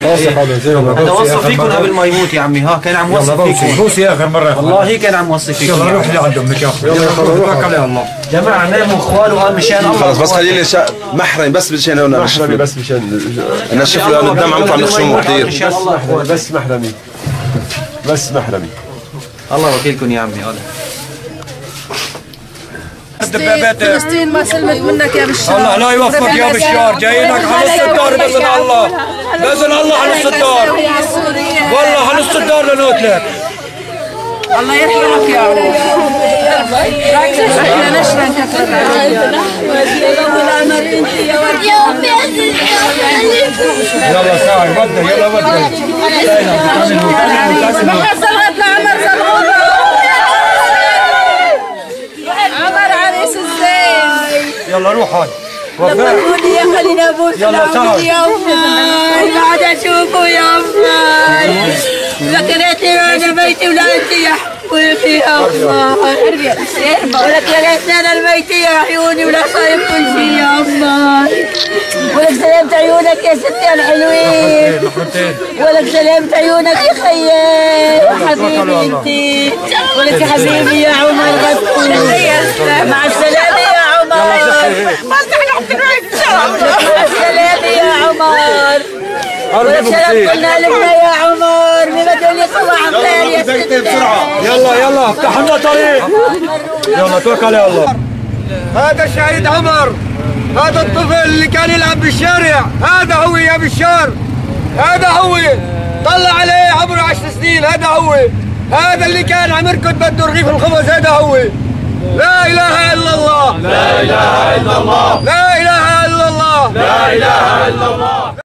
هذا وصف فيكم قبل ما يموت يا عمي. ها كان عم يوصف فيكم. بوسي اخر مره والله كان عم يوصف فيكم. يلا روح لعندهم يا اخي. يلا توكل على الله. جماعه ناموا اخوان وقال مشان الله. خلص بس خليني محرم بس مشان هون محرمي بس مشان نشوف له الدم عم يطلع من خشومه كثير. ان شاء الله بس محرمي. بس محرمي. الله وكيلكم يا عمي. هذا فلسطين ما سلمت منك يا بشار. الله لا يوفقك يا بشار. جايينك على نص الدار باذن الله. باذن الله على نص الدار. والله على نص الدار لنقتلك. الله يرحمك يا عمر. احنا نشرك يلا ساعي بدنا يلا بدنا. ما صلغت لعمر زلغوطة. عمر عريس الزين. يلا روح هاد. لما تقولي يا خلينا ابوس العمر يا عمر. بعد اشوفه يا عمر. ذكرتني وانا بيتي ولا انت يا حبيبي يا عمر. ولك لقيتني انا الميتي يا عيوني ولا صايب كل شيء يا عمر. ولك سلمت عيونك يا ستي الحلوين. ولك سلمت عيونك يا خيي حبيبي انتي. ولك يا حبيبي يا عمر غطي. مع السلامة يا عمر. مع السلامة يا عمر. ولك سلام قلنا لنا يا عمر. بما لي صباح الخير يا ستي. يلا يلا افتح لنا طريق. يلا توكل على الله. هذا الشهيد عمر. هذا الطفل اللي كان يلعب بالشارع. هذا هو يا بشار. هذا هو. طلع عليه عمره 10 سنين. هذا هو. هذا اللي كان عم يركض بده رغيف الخبز. هذا هو. لا اله الا الله. لا اله الا الله. لا اله الا الله. لا اله الا الله.